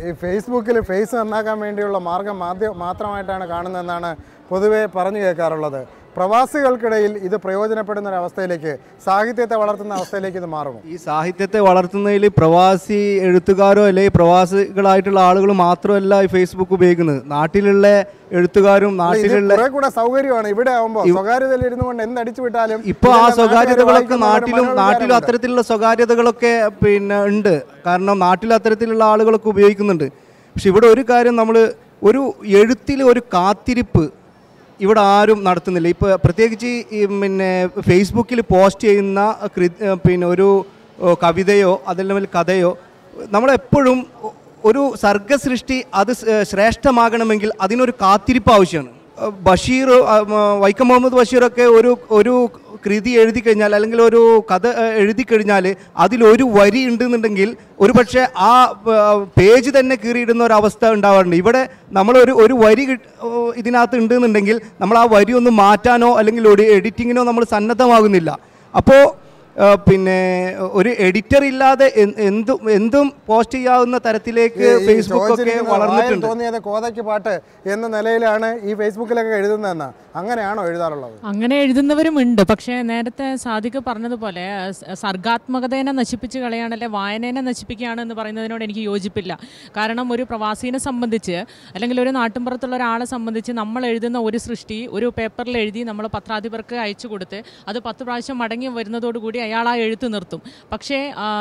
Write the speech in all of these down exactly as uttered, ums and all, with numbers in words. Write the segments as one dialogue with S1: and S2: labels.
S1: ഈ ഫേസ്ബുക്കിൽ ഫേസ് നന്നാക്കാൻ വേണ്ടിയുള്ള മാർഗം മാധ്യ മാത്രമായിട്ടാണ് കാണുന്നതെന്നാണ് പൊതുവെ പറഞ്ഞു കേൾക്കാറുള്ളത്. പ്രവാസികൾക്കിടയിൽ ഇത് പ്രയോജനപ്പെടുന്ന ഒരു അവസ്ഥയിലേക്ക്, സാഹിത്യത്തെ വളർത്തുന്ന അവസ്ഥയിലേക്ക് ഇത് മാറുമോ?
S2: ഈ സാഹിത്യത്തെ വളർത്തുന്നതിൽ പ്രവാസി എഴുത്തുകാരോ അല്ലെങ്കിൽ പ്രവാസികളായിട്ടുള്ള ആളുകൾ മാത്രമല്ല ഈ ഫേസ്ബുക്ക് ഉപയോഗിക്കുന്നത്. നാട്ടിലുള്ള എഴുത്തുകാരും നാട്ടിലുള്ള
S1: കുറെ കൂടെ സൗകര്യമാണ്. ഇവിടെ ആകുമ്പോൾ സ്വകാര്യതയിൽ ഇരുന്നു കൊണ്ട് എന്തടിച്ചു വിട്ടാലും
S2: ഇപ്പൊ ആ സ്വകാര്യതകളൊക്കെ നാട്ടിലും നാട്ടിലും അത്തരത്തിലുള്ള സ്വകാര്യതകളൊക്കെ പിന്നെ ഉണ്ട്. കാരണം നാട്ടിൽ അത്തരത്തിലുള്ള ആളുകളൊക്കെ ഉപയോഗിക്കുന്നുണ്ട്. പക്ഷെ ഇവിടെ ഒരു കാര്യം, നമ്മൾ ഒരു എഴുത്തിൽ ഒരു കാത്തിരിപ്പ് ഇവിടെ ആരും നടത്തുന്നില്ല. ഇപ്പോൾ പ്രത്യേകിച്ച് ഈ പിന്നെ ഫേസ്ബുക്കിൽ പോസ്റ്റ് ചെയ്യുന്ന പിന്നെ ഒരു കവിതയോ അതല്ലെങ്കിൽ കഥയോ നമ്മളെപ്പോഴും ഒരു സർഗസൃഷ്ടി അത് ശ്രേഷ്ഠമാകണമെങ്കിൽ അതിനൊരു കാത്തിരിപ്പ് ആവശ്യമാണ്. ബഷീർ, വൈക്കം മുഹമ്മദ് ബഷീറൊക്കെ ഒരു ഒരു കൃതി എഴുതി കഴിഞ്ഞാൽ അല്ലെങ്കിൽ ഒരു കഥ എഴുതി കഴിഞ്ഞാൽ അതിലൊരു വരി ഉണ്ടെന്നുണ്ടെങ്കിൽ ഒരു പക്ഷേ ആ പേജ് തന്നെ കീറിയിടുന്ന ഒരവസ്ഥ ഉണ്ടാവാറുണ്ട്. ഇവിടെ നമ്മളൊരു ഒരു വരി ഇതിനകത്ത് ഉണ്ടെന്നുണ്ടെങ്കിൽ നമ്മൾ ആ വരി ഒന്ന് മാറ്റാനോ അല്ലെങ്കിൽ ഒരു എഡിറ്റിങ്ങിനോ നമ്മൾ സന്നദ്ധമാകുന്നില്ല. അപ്പോൾ പിന്നെ ഒരു എഡിറ്റർ ഇല്ലാതെ എന്തും എന്തും പോസ്റ്റ് ചെയ്യാവുന്ന തരത്തിലേക്ക് ഫേസ്ബുക്ക് ഒക്കെ വളർന്നിട്ടുണ്ട്.
S1: തോന്നിയത് കോതയ്ക്ക് പാട്ട് എന്ന നിലയിലാണ് ഈ ഫേസ്ബുക്കിലൊക്കെ എഴുതുന്നതെന്ന്. അങ്ങനെയാണോ എഴുതാറുള്ളത്?
S3: അങ്ങനെ എഴുതുന്നവരുമുണ്ട്. പക്ഷേ നേരത്തെ സാദിഖ് പറഞ്ഞതുപോലെ സർഗാത്മകതയെ നശിപ്പിച്ച് കളയാണല്ലേ വായനയെ നശിപ്പിക്കുകയാണ് എന്ന് പറയുന്നതിനോട് എനിക്ക് യോജിപ്പില്ല. കാരണം ഒരു പ്രവാസീനെ സംബന്ധിച്ച് അല്ലെങ്കിൽ ഒരു നാട്ടിൻപുറത്തുള്ള ഒരാളെ സംബന്ധിച്ച് നമ്മൾ എഴുതുന്ന ഒരു സൃഷ്ടി ഒരു പേപ്പറിൽ എഴുതി നമ്മൾ പത്രാധിപർക്ക് അയച്ചു കൊടുത്ത് അത് പത്ത് പ്രാവശ്യം മടങ്ങി വരുന്നതോടുകൂടി അയാൾ ആ എഴുത്ത് നിർത്തും. പക്ഷേ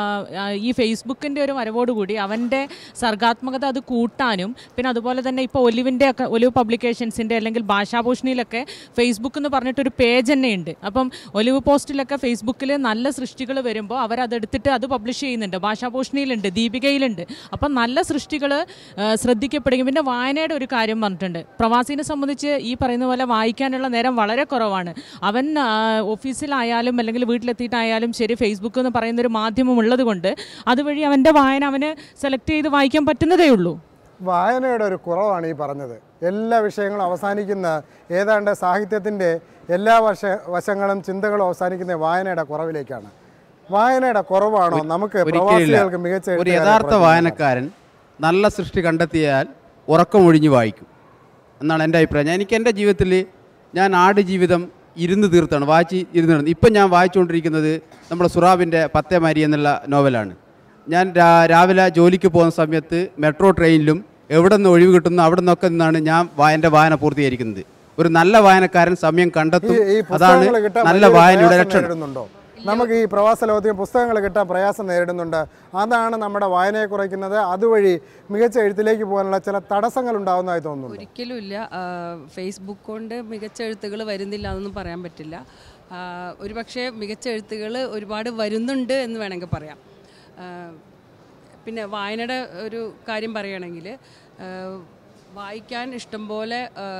S3: ഈ ഫേസ്ബുക്കിൻ്റെ ഒരു വരവോടുകൂടി അവൻ്റെ സർഗാത്മകത അത് കൂട്ടാനും പിന്നെ അതുപോലെ തന്നെ ഇപ്പോൾ ഒലിവിൻ്റെ ഒക്കെ ഒലിവ് പബ്ലിക്കേഷൻസിൻ്റെ അല്ലെങ്കിൽ ഭാഷാഭൂഷണിയിലൊക്കെ ഫേസ്ബുക്ക് എന്ന് പറഞ്ഞിട്ടൊരു പേജ് തന്നെ ഉണ്ട്. അപ്പം ഒലിവ് പോസ്റ്റിലൊക്കെ ഫേസ്ബുക്കിൽ നല്ല സൃഷ്ടികൾ വരുമ്പോൾ അവരതെടുത്തിട്ട് അത് പബ്ലിഷ് ചെയ്യുന്നുണ്ട്. ഭാഷാഭൂഷണിയിലുണ്ട്, ദീപികയിലുണ്ട്. അപ്പം നല്ല സൃഷ്ടികൾ ശ്രദ്ധിക്കപ്പെടുകയും പിന്നെ വായനയുടെ ഒരു കാര്യം പറഞ്ഞിട്ടുണ്ട്. പ്രവാസിനെ സംബന്ധിച്ച് ഈ പറയുന്ന പോലെ വായിക്കാനുള്ള നേരം വളരെ കുറവാണ്. അവൻ ഓഫീസിലായാലും അല്ലെങ്കിൽ വീട്ടിലെത്തിയിട്ടായാലും ശരി ഫേസ്ബുക്ക് എന്ന് പറയുന്നൊരു മാധ്യമം ഉള്ളത് കൊണ്ട് അതുവഴി അവൻ്റെ വായന അവന് സെലക്ട് ചെയ്ത് വായിക്കാൻ പറ്റുന്നതേ ഉള്ളൂ.
S1: വായനയുടെ ഒരു കുറവാണ് ഈ പറഞ്ഞത്. എല്ലാ വിഷയങ്ങളും അവസാനിക്കുന്ന ഏതാണ്ട് സാഹിത്യത്തിൻ്റെ എല്ലാ വശ വശങ്ങളും ചിന്തകളും അവസാനിക്കുന്ന വായനയുടെ കുറവിലേക്കാണ്. വായനയുടെ കുറവാണോ നമുക്ക് പ്രവാസികൾക്ക് മികച്ച?
S4: ഒരു യഥാർത്ഥ വായനക്കാരൻ നല്ല സൃഷ്ടി കണ്ടെത്തിയാൽ ഉറക്കമൊഴിഞ്ഞ് വായിക്കും എന്നാണ് എൻ്റെ അഭിപ്രായം. എനിക്ക് എൻ്റെ ജീവിതത്തിൽ ഞാൻ ആടുജീവിതം ഇരുന്ന് തീർത്താണ്, വായിച്ച് ഇരുന്ന് തീർന്നു. ഇപ്പം ഞാൻ വായിച്ചുകൊണ്ടിരിക്കുന്നത് നമ്മുടെ സുറാബിൻ്റെ പത്തേമാരി എന്നുള്ള നോവലാണ്. ഞാൻ രാവിലെ ജോലിക്ക് പോകുന്ന സമയത്ത് മെട്രോ ട്രെയിനിലും എവിടെ നിന്ന് ഒഴിവ് കിട്ടുന്നു അവിടെ നിന്നൊക്കെ നിന്നാണ് ഞാൻ എൻ്റെ വായന പൂർത്തീകരിക്കുന്നത്. ഒരു നല്ല വായനക്കാരൻ സമയം കണ്ടെത്തും. അതാണ് നല്ല വായനയുടെ ലക്ഷണം.
S1: നമുക്ക് ഈ പ്രവാസ ലോകത്തിൽ പുസ്തകങ്ങൾ കിട്ടാൻ പ്രയാസം നേരിടുന്നുണ്ട്. അതാണ് നമ്മുടെ വായനയെ കുറയ്ക്കുന്നത്. അതുവഴി മികച്ച എഴുത്തിലേക്ക് പോകാനുള്ള ചില തടസ്സങ്ങൾ ഉണ്ടാകുന്നതായി തോന്നുന്നു.
S5: ഒരിക്കലും ഇല്ല. ഫേസ്ബുക്ക് കൊണ്ട് മികച്ച എഴുത്തുകൾ വരുന്നില്ല എന്നൊന്നും പറയാൻ പറ്റില്ല. ഒരുപക്ഷെ മികച്ച എഴുത്തുകൾ ഒരുപാട് വരുന്നുണ്ട് എന്ന് വേണമെങ്കിൽ പറയാം. പിന്നെ വായനയുടെ ഒരു കാര്യം പറയുകയാണെങ്കിൽ വായിക്കാൻ ഇഷ്ടംപോലെ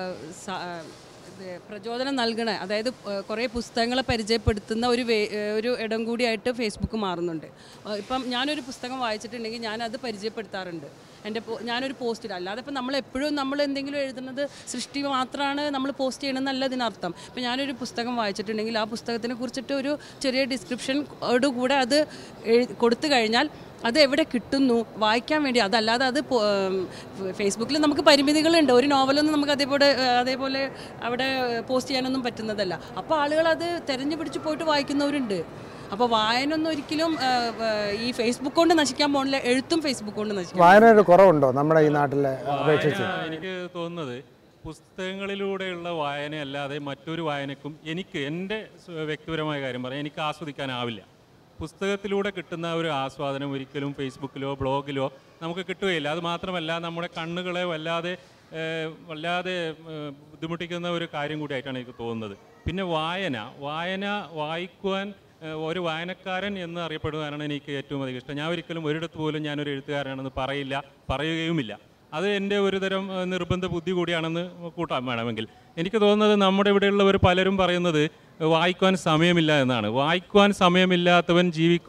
S5: പ്രചോദനം നൽകണ, അതായത് കുറേ പുസ്തകങ്ങളെ പരിചയപ്പെടുത്തുന്ന ഒരു വേ ഒരു ഇടം കൂടിയായിട്ട് ഫേസ്ബുക്ക് മാറുന്നുണ്ട്. ഇപ്പം ഞാനൊരു പുസ്തകം വായിച്ചിട്ടുണ്ടെങ്കിൽ ഞാനത് പരിചയപ്പെടുത്താറുണ്ട് എൻ്റെ ഞാനൊരു പോസ്റ്റ് ഇടാം. അല്ലാതെ ഇപ്പം നമ്മൾ എപ്പോഴും നമ്മൾ എന്തെങ്കിലും എഴുതുന്നത് സൃഷ്ടി മാത്രമാണ് നമ്മൾ പോസ്റ്റ് ചെയ്യണമെന്നല്ല ഇതിനർത്ഥം. ഇപ്പം ഞാനൊരു പുസ്തകം വായിച്ചിട്ടുണ്ടെങ്കിൽ ആ പുസ്തകത്തിനെ കുറിച്ചിട്ട് ഒരു ചെറിയ ഡിസ്ക്രിപ്ഷനോട് കൂടെ അത് കൊടുത്തു കഴിഞ്ഞാൽ അത് എവിടെ കിട്ടുന്നു വായിക്കാൻ വേണ്ടി. അതല്ലാതെ അത് ഫേസ്ബുക്കിൽ നമുക്ക് പരിമിതികളുണ്ട്. ഒരു നോവലൊന്നും നമുക്ക് അതേപോലെ അതേപോലെ അവിടെ പോസ്റ്റ് ചെയ്യാനൊന്നും പറ്റുന്നതല്ല. അപ്പോൾ ആളുകൾ അത് തിരഞ്ഞു പിടിച്ച് പോയിട്ട് വായിക്കുന്നവരുണ്ട്. അപ്പോൾ വായനൊന്നും ഒരിക്കലും ഈ ഫേസ്ബുക്ക് കൊണ്ട് നശിക്കാൻ പോകുന്നില്ല. എഴുത്തും ഫേസ്ബുക്ക് കൊണ്ട് നശിക്കാൻ.
S1: വായനയുടെ കുറവുണ്ടോ നമ്മുടെ ഈ നാട്ടിലെ അപേക്ഷിച്ച്?
S6: എനിക്ക് തോന്നുന്നത് പുസ്തകങ്ങളിലൂടെയുള്ള വായനയല്ലാതെ മറ്റൊരു വായനക്കും എനിക്ക് എൻ്റെ വ്യക്തിപരമായ കാര്യം പറയാം, എനിക്ക് ആസ്വദിക്കാനാവില്ല. പുസ്തകത്തിലൂടെ കിട്ടുന്ന ഒരു ആസ്വാദനം ഒരിക്കലും ഫേസ്ബുക്കിലോ ബ്ലോഗിലോ നമുക്ക് കിട്ടുകയില്ല. അത് മാത്രമല്ല നമ്മുടെ കണ്ണുകളെ വല്ലാതെ വല്ലാതെ ബുദ്ധിമുട്ടിക്കുന്ന ഒരു കാര്യം കൂടിയായിട്ടാണ് എനിക്ക് തോന്നുന്നത്. പിന്നെ വായന വായന വായിക്കുവാൻ ഒരു വായനക്കാരൻ എന്ന് അറിയപ്പെടുവാനാണ് എനിക്ക് ഏറ്റവും അധികം ഇഷ്ടം. ഞാൻ ഒരിക്കലും ഒരിടത്ത് പോലും ഞാനൊരു എഴുത്തുകാരനാണെന്ന് പറയില്ല, പറയുകയുമില്ല. അത് എൻ്റെ ഒരു തരം നിർബന്ധ ബുദ്ധി കൂടിയാണെന്ന് കൂട്ടാൻ വേണമെങ്കിൽ. എനിക്ക് തോന്നുന്നത് നമ്മുടെ ഇവിടെയുള്ളവർ പലരും പറയുന്നത് വായിക്കുവാൻ സമയമില്ല എന്നാണ്. വായിക്കുവാൻ സമയമില്ലാത്തവൻ ജീവിക്കുവാൻ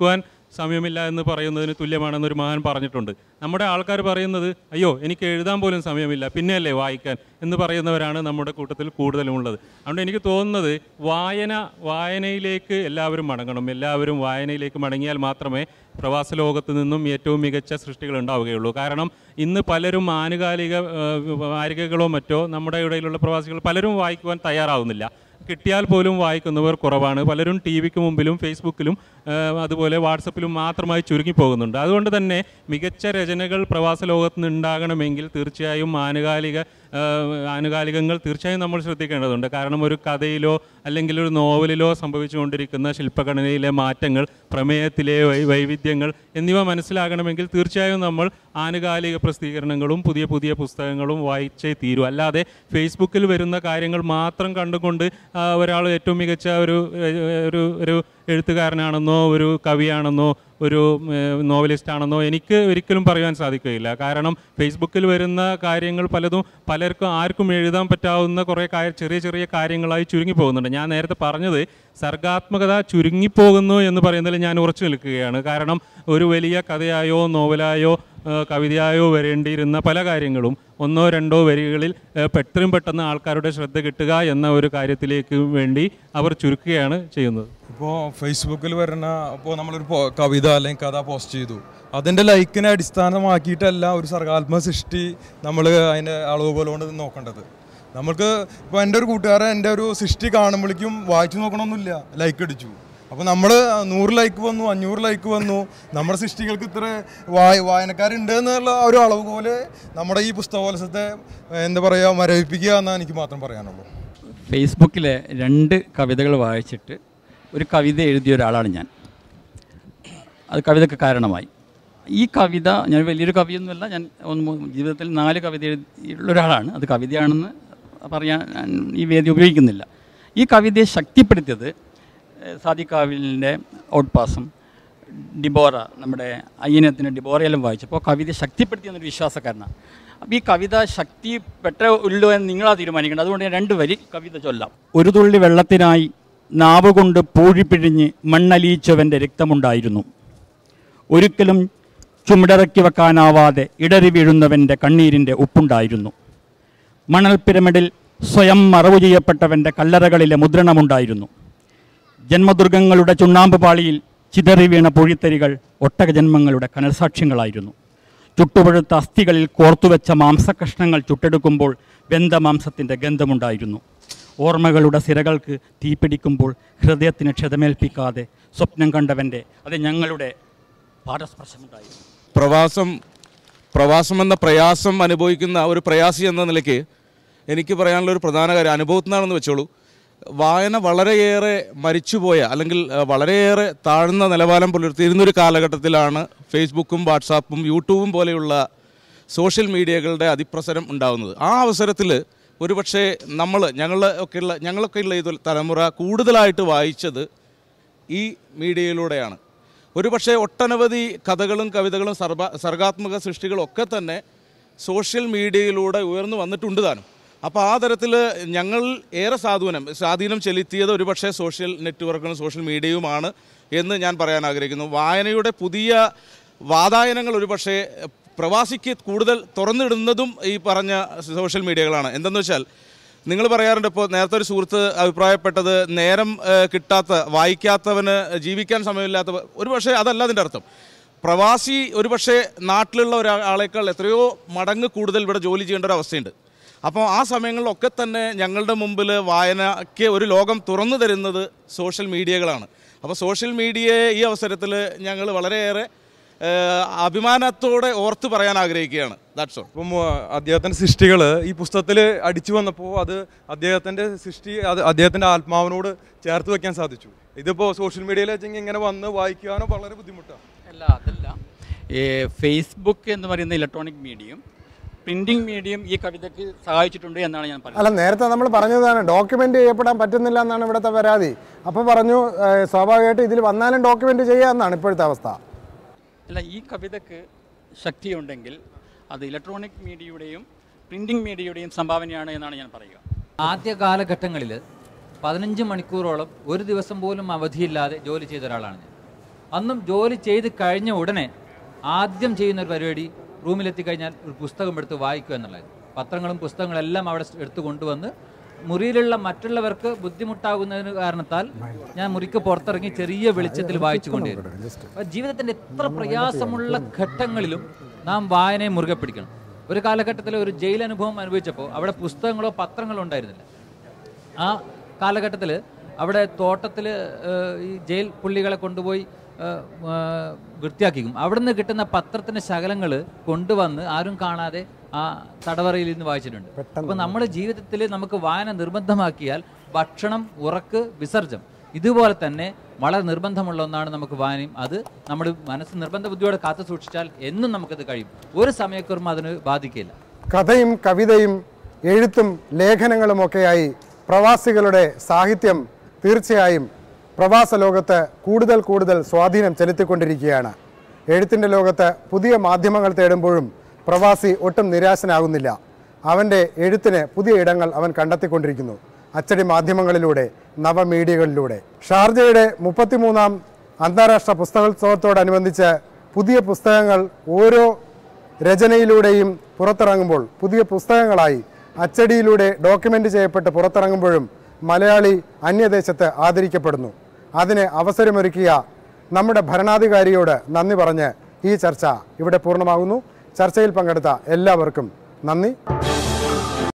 S6: സമയമില്ല എന്ന് പറയുന്നതിന് തുല്യമാണെന്നൊരു മഹാൻ പറഞ്ഞിട്ടുണ്ട്. നമ്മുടെ ആൾക്കാർ പറയുന്നത് അയ്യോ എനിക്ക് എഴുതാൻ പോലും സമയമില്ല പിന്നെയല്ലേ വായിക്കാൻ എന്ന് പറയുന്നവരാണ് നമ്മുടെ കൂട്ടത്തിൽ കൂടുതലും ഉള്ളത്. അതുകൊണ്ട് എനിക്ക് തോന്നുന്നത് വായന വായനയിലേക്ക് എല്ലാവരും മടങ്ങണം. എല്ലാവരും വായനയിലേക്ക് മടങ്ങിയാൽ മാത്രമേ പ്രവാസ ലോകത്ത് നിന്നും ഏറ്റവും മികച്ച സൃഷ്ടികൾ ഉണ്ടാവുകയുള്ളൂ. കാരണം ഇന്ന് പലരും ആനുകാലിക വാരികകളോ മറ്റോ നമ്മുടെ ഇടയിലുള്ള പ്രവാസികൾ പലരും വായിക്കുവാൻ തയ്യാറാവുന്നില്ല. കിട്ടിയാൽ പോലും വായിക്കുന്നവർ കുറവാണ്. പലരും ടി വിക്ക് മുമ്പിലും ഫേസ്ബുക്കിലും അതുപോലെ വാട്സപ്പിലും മാത്രമായി ചുരുങ്ങിപ്പോകുന്നുണ്ട്. അതുകൊണ്ട് തന്നെ മികച്ച രചനകൾ പ്രവാസ ലോകത്ത് നിന്ന് ഉണ്ടാകണമെങ്കിൽ തീർച്ചയായും ആനുകാലിക ആനുകാലികങ്ങൾ തീർച്ചയായും നമ്മൾ ശ്രദ്ധിക്കേണ്ടതുണ്ട്. കാരണം ഒരു കഥയിലോ അല്ലെങ്കിൽ ഒരു നോവലിലോ സംഭവിച്ചുകൊണ്ടിരിക്കുന്ന ശില്പഘടനയിലെ മാറ്റങ്ങൾ, പ്രമേയത്തിലെ വൈ വൈവിധ്യങ്ങൾ എന്നിവ മനസ്സിലാകണമെങ്കിൽ തീർച്ചയായും നമ്മൾ ആനുകാലിക പ്രസിദ്ധീകരണങ്ങളും പുതിയ പുതിയ പുസ്തകങ്ങളും വായിച്ചേ തീരൂ. അല്ലാതെ ഫേസ്ബുക്കിൽ വരുന്ന കാര്യങ്ങൾ മാത്രം കണ്ടുകൊണ്ട് ഒരാൾ ഏറ്റവും മികച്ച ഒരു ഒരു ഒരു എഴുത്തുകാരനാണെന്നോ ഒരു കവിയാണെന്നോ ഒരു നോവലിസ്റ്റ് ആണെന്നോ എനിക്ക് ഒരിക്കലും പറയാൻ സാധിക്കുകയില്ല. കാരണം ഫേസ്ബുക്കിൽ വരുന്ന കാര്യങ്ങൾ പലതും പലർക്കും ആർക്കും എഴുതാൻ പറ്റാവുന്ന കുറേ ചെറിയ ചെറിയ കാര്യങ്ങളായി ചുരുങ്ങിപ്പോകുന്നുണ്ട്. ഞാൻ നേരത്തെ പറഞ്ഞത് സർഗാത്മകത ചുരുങ്ങിപ്പോകുന്നു എന്ന് പറയുന്നതിൽ ഞാൻ ഉറച്ചു നിൽക്കുകയാണ്. കാരണം ഒരു വലിയ കഥയായോ നോവലായോ കവിതയായോ വരേണ്ടിയിരുന്ന പല കാര്യങ്ങളും ഒന്നോ രണ്ടോ വരികളിൽ എത്രയും പെട്ടെന്ന് ആൾക്കാരുടെ ശ്രദ്ധ കിട്ടുക എന്ന ഒരു കാര്യത്തിലേക്ക് വേണ്ടി അവർ ചുരുക്കുകയാണ് ചെയ്യുന്നത്.
S7: ഇപ്പോൾ ഫേസ്ബുക്കിൽ വരുന്ന ഇപ്പോൾ നമ്മളൊരു കവിത അല്ലെങ്കിൽ കഥ പോസ്റ്റ് ചെയ്തു, അതിൻ്റെ ലൈക്കിനെ അടിസ്ഥാനമാക്കിയിട്ടല്ല ഒരു സർഗാത്മക സൃഷ്ടി നമ്മൾ അതിൻ്റെ അളവുകൾ കൊണ്ട് നോക്കേണ്ടത്. നമുക്ക് ഇപ്പോൾ എൻ്റെ ഒരു കൂട്ടുകാരൻ എൻ്റെ ഒരു സൃഷ്ടി കാണുമ്പോഴേക്കും വായിച്ചു നോക്കണമെന്നില്ല, ലൈക്ക് അടിച്ചു. അപ്പോൾ നമ്മൾ നൂറ് ലൈക്ക് വന്നു, അഞ്ഞൂറ് ലൈക്ക് വന്നു, നമ്മുടെ സൃഷ്ടികൾക്ക് ഇത്ര വായ വായനക്കാരുണ്ട് എന്നുള്ള ഒരു അളവ് പോലെ നമ്മുടെ ഈ പുസ്തകോത്സവത്തെ എന്താ പറയുക മരവിപ്പിക്കുക എന്നാണ് എനിക്ക് മാത്രം പറയാനുള്ളൂ.
S8: ഫേസ്ബുക്കിലെ രണ്ട് കവിതകൾ വായിച്ചിട്ട് ഒരു കവിത എഴുതിയ ഒരാളാണ് ഞാൻ. അത് കവിതയ്ക്ക് കാരണമായി. ഈ കവിത ഞാൻ വലിയൊരു കവിയൊന്നുമല്ല, ഞാൻ ജീവിതത്തിൽ നാല് കവിത എഴുതിയുള്ള ഒരാളാണ്. അത് കവിതയാണെന്ന് പറയാൻ ഈ വേദി ഉപയോഗിക്കുന്നില്ല. ഈ കവിതയെ ശക്തിപ്പെടുത്തിയത് സാദിഖാവിലിൻ്റെ ഔട്ട് പാസും ഡിബോറ, നമ്മുടെ അയ്യനത്തിന് ഡിബോറയെല്ലാം വായിച്ചപ്പോൾ കവിത ശക്തിപ്പെടുത്തിയെന്നൊരു വിശ്വാസക്കാരനാണ്. അപ്പോൾ ഈ കവിത ശക്തി പെട്ട ഉള്ളൂ എന്ന് നിങ്ങളാ തീരുമാനിക്കേണ്ടത്. അതുകൊണ്ട് ഞാൻ രണ്ട് വരി കവിത ചൊല്ലാം. ഒരു തുള്ളി വെള്ളത്തിനായി നാവുകൊണ്ട് പൂഴിപ്പിഴിഞ്ഞ് മണ്ണലിയിച്ചവൻ്റെ രക്തമുണ്ടായിരുന്നു. ഒരിക്കലും ചുമടിറക്കി വെക്കാനാവാതെ ഇടറി വീഴുന്നവൻ്റെ കണ്ണീരിൻ്റെ ഉപ്പുണ്ടായിരുന്നു. മണൽ പിരമിഡിൽ സ്വയം മറവു ചെയ്യപ്പെട്ടവൻ്റെ കല്ലറകളിലെ മുദ്രണമുണ്ടായിരുന്നു. ജന്മദുർഗങ്ങളുടെ ചുണ്ണാമ്പ് പാളിയിൽ ചിതറി വീണ പൊഴിത്തരികൾ ഒട്ടകജന്മങ്ങളുടെ കനൽസാക്ഷ്യങ്ങളായിരുന്നു. ചുട്ടുപഴുത്ത അസ്ഥികളിൽ കോർത്തുവെച്ച മാംസകഷ്ണങ്ങൾ ചുട്ടെടുക്കുമ്പോൾ വെന്ത മാംസത്തിൻ്റെ ഗന്ധമുണ്ടായിരുന്നു. ഓർമ്മകളുടെ സിരകൾക്ക് തീപിടിക്കുമ്പോൾ ഹൃദയത്തിന് ക്ഷതമേൽപ്പിക്കാതെ സ്വപ്നം കണ്ടവൻ്റെ അത് ഞങ്ങളുടെ പാദസ്പർശമുണ്ടായിരുന്നു.
S9: പ്രവാസം പ്രവാസം എന്ന പ്രയാസം അനുഭവിക്കുന്ന ഒരു പ്രയാസി എന്ന നിലയ്ക്ക് എനിക്ക് പറയാനുള്ള ഒരു പ്രധാന കാര്യം അനുഭവത്തിൽ നിന്നാണെന്ന് വെച്ചോളൂ. വായന വളരെയേറെ മരിച്ചുപോയ അല്ലെങ്കിൽ വളരെയേറെ താഴ്ന്ന നിലവാരം പുലർത്തിയിരുന്നൊരു കാലഘട്ടത്തിലാണ് ഫേസ്ബുക്കും വാട്സാപ്പും യൂട്യൂബും പോലെയുള്ള സോഷ്യൽ മീഡിയകളുടെ അതിപ്രസരം ഉണ്ടാകുന്നത്. ആ അവസരത്തിൽ ഒരുപക്ഷെ നമ്മൾ ഞങ്ങൾ ഒക്കെയുള്ള ഞങ്ങളൊക്കെയുള്ള ഈ തലമുറ കൂടുതലായിട്ട് വായിച്ചത് ഈ മീഡിയയിലൂടെയാണ്. ഒരുപക്ഷെ ഒട്ടനവധി കഥകളും കവിതകളും സർഗ സർഗാത്മക സൃഷ്ടികളൊക്കെ തന്നെ സോഷ്യൽ മീഡിയയിലൂടെ ഉയർന്നു വന്നിട്ടുണ്ട് താനും. അപ്പോൾ ആ തരത്തിൽ ഞങ്ങൾ ഏറെ സ്വാധീനം സ്വാധീനം ചെലുത്തിയത് ഒരുപക്ഷെ സോഷ്യൽ നെറ്റ്വർക്കുകളും സോഷ്യൽ മീഡിയയുമാണ് എന്ന് ഞാൻ പറയാൻ ആഗ്രഹിക്കുന്നു. വായനയുടെ പുതിയ വാതായനങ്ങൾ ഒരുപക്ഷെ പ്രവാസിക്ക് കൂടുതൽ തുറന്നിടുന്നതും ഈ പറഞ്ഞ സോഷ്യൽ മീഡിയകളാണ്. എന്തെന്ന് വെച്ചാൽ നിങ്ങൾ പറയാറുണ്ട്, ഇപ്പോൾ നേരത്തെ ഒരു സുഹൃത്ത് അഭിപ്രായപ്പെട്ടത് നേരം കിട്ടാത്ത വായിക്കാത്തവന് ജീവിക്കാൻ സമയമില്ലാത്ത, ഒരുപക്ഷെ അതല്ല അതിൻ്റെ അർത്ഥം. പ്രവാസി ഒരുപക്ഷെ നാട്ടിലുള്ള ഒരാളേക്കാൾ എത്രയോ മടങ്ങ് കൂടുതൽ ഇവിടെ ജോലി ചെയ്യേണ്ട ഒരു അവസ്ഥയുണ്ട്. അപ്പോൾ ആ സമയങ്ങളിലൊക്കെ തന്നെ ഞങ്ങളുടെ മുമ്പിൽ വായനയ്ക്ക് ഒരു ലോകം തുറന്നു തരുന്നത് സോഷ്യൽ മീഡിയകളാണ്. അപ്പോൾ സോഷ്യൽ മീഡിയയെ ഈ അവസരത്തിൽ ഞങ്ങൾ വളരെയേറെ അഭിമാനത്തോടെ ഓർത്ത് പറയാൻ ആഗ്രഹിക്കുകയാണ്. That's all.
S7: ഇപ്പം അദ്ദേഹത്തിൻ്റെ സൃഷ്ടികൾ ഈ പുസ്തകത്തിൽ അടിച്ചു വന്നപ്പോൾ അത് അദ്ദേഹത്തിൻ്റെ സൃഷ്ടി അത് അദ്ദേഹത്തിൻ്റെ ആത്മാവിനോട് ചേർത്ത് വയ്ക്കാൻ സാധിച്ചു. ഇതിപ്പോൾ സോഷ്യൽ മീഡിയയിൽ വെച്ചെങ്കിൽ ഇങ്ങനെ വന്ന് വായിക്കാനോ വളരെ ബുദ്ധിമുട്ടാണ്.
S8: അല്ല, അതല്ല. ഈ ഫേസ്ബുക്ക് എന്ന് പറയുന്ന ഇലക്ട്രോണിക് മീഡിയം പ്രിന്റിംഗ് മീഡിയം ഈ കവിതയ്ക്ക് സഹായിച്ചിട്ടുണ്ട് എന്നാണ് ഞാൻ പറയുന്നത്.
S1: അല്ല, നേരത്തെ നമ്മൾ പറഞ്ഞതാണ് ഡോക്യുമെന്റ് ചെയ്യപ്പെടാൻ പറ്റുന്നില്ല എന്നാണ് ഇവിടുത്തെ പരാതി. അപ്പോൾ പറഞ്ഞു സ്വാഭാവികമായിട്ട് ഇതിൽ വന്നാലും ഡോക്യുമെന്റ് ചെയ്യാമെന്നാണ് ഇപ്പോഴത്തെ അവസ്ഥ.
S8: അല്ല, ഈ കവിതയ്ക്ക് ശക്തിയുണ്ടെങ്കിൽ അത് ഇലക്ട്രോണിക് മീഡിയയുടെയും പ്രിന്റിംഗ് മീഡിയയുടെയും സംഭാവനയാണ് എന്നാണ് ഞാൻ പറയുക.
S10: ആദ്യ കാലഘട്ടങ്ങളിൽ പതിനഞ്ച് മണിക്കൂറോളം ഒരു ദിവസം പോലും അവധിയില്ലാതെ ജോലി ചെയ്ത ഒരാളാണ് ഞാൻ. അന്നും ജോലി ചെയ്ത് കഴിഞ്ഞ ഉടനെ ആദ്യം ചെയ്യുന്ന ഒരു പരിപാടി റൂമിലെത്തിക്കഴിഞ്ഞാൽ ഒരു പുസ്തകം എടുത്ത് വായിക്കുക എന്നുള്ളത്. പത്രങ്ങളും പുസ്തകങ്ങളും എല്ലാം അവിടെ എടുത്തു കൊണ്ടുവന്ന് മുറിയിലുള്ള മറ്റുള്ളവർക്ക് ബുദ്ധിമുട്ടാകുന്നതിന് കാരണത്താൽ ഞാൻ മുറിക്ക് പുറത്തിറങ്ങി ചെറിയ വെളിച്ചത്തിൽ വായിച്ചു കൊണ്ടിരുന്നു. ജീവിതത്തിൻ്റെ എത്ര പ്രയാസമുള്ള ഘട്ടങ്ങളിലും നാം വായനയെ മുറുകെ പിടിക്കണം. ഒരു കാലഘട്ടത്തിൽ ഒരു ജയിൽ അനുഭവം അനുഭവിച്ചപ്പോൾ അവിടെ പുസ്തകങ്ങളോ പത്രങ്ങളോ ഉണ്ടായിരുന്നില്ല. ആ കാലഘട്ടത്തിൽ അവിടെ തോട്ടത്തിൽ ഈ ജയിൽ പുള്ളികളെ കൊണ്ടുപോയി വൃത്തിയാക്കിക്കും. അവിടെ നിന്ന് കിട്ടുന്ന പത്രത്തിൻ്റെ ശകലങ്ങൾ കൊണ്ടുവന്ന് ആരും കാണാതെ ആ തടവറയിൽ നിന്ന് വായിച്ചിട്ടുണ്ട്. അപ്പോൾ നമ്മുടെ ജീവിതത്തിൽ നമുക്ക് വായന നിർബന്ധമാക്കിയാൽ ഭക്ഷണം, ഉറക്ക്, വിസർജം ഇതുപോലെ തന്നെ വളരെ നിർബന്ധമുള്ള ഒന്നാണ് നമുക്ക് വായനയും. അത് നമ്മുടെ മനസ്സ് നിർബന്ധ ബുദ്ധിയോടെ കാത്തു സൂക്ഷിച്ചാൽ എന്നും നമുക്കത് കഴിയും. ഒരു സമയക്കുറമ അതിന് ബാധിക്കില്ല.
S1: കഥയും കവിതയും എഴുത്തും ലേഖനങ്ങളുമൊക്കെയായി പ്രവാസികളുടെ സാഹിത്യം തീർച്ചയായും പ്രവാസ ലോകത്ത് കൂടുതൽ കൂടുതൽ സ്വാധീനം ചെലുത്തിക്കൊണ്ടിരിക്കുകയാണ്. എഴുത്തിൻ്റെ ലോകത്ത് പുതിയ മാധ്യമങ്ങൾ തേടുമ്പോഴും പ്രവാസി ഒട്ടും നിരാശനാകുന്നില്ല. അവൻ്റെ എഴുത്തിന് പുതിയ ഇടങ്ങൾ അവൻ കണ്ടെത്തിക്കൊണ്ടിരിക്കുന്നു. അച്ചടി മാധ്യമങ്ങളിലൂടെ, നവമീഡിയകളിലൂടെ. ഷാർജയുടെ മുപ്പത്തിമൂന്നാം അന്താരാഷ്ട്ര പുസ്തകോത്സവത്തോടനുബന്ധിച്ച് പുതിയ പുസ്തകങ്ങൾ ഓരോ രചനയിലൂടെയും പുറത്തിറങ്ങുമ്പോൾ, പുതിയ പുസ്തകങ്ങളായി അച്ചടിയിലൂടെ ഡോക്യുമെൻ്റ് ചെയ്യപ്പെട്ട് പുറത്തിറങ്ങുമ്പോഴും മലയാളി അന്യദേശത്ത് ആദരിക്കപ്പെടുന്നു. അതിന് അവസരമൊരുക്കിയ നമ്മുടെ ഭരണാധികാരിയോട് നന്ദി പറഞ്ഞ് ഈ ചർച്ച ഇവിടെ പൂർണ്ണമാകുന്നു. ചർച്ചയിൽ പങ്കെടുത്ത എല്ലാവർക്കും നന്ദി.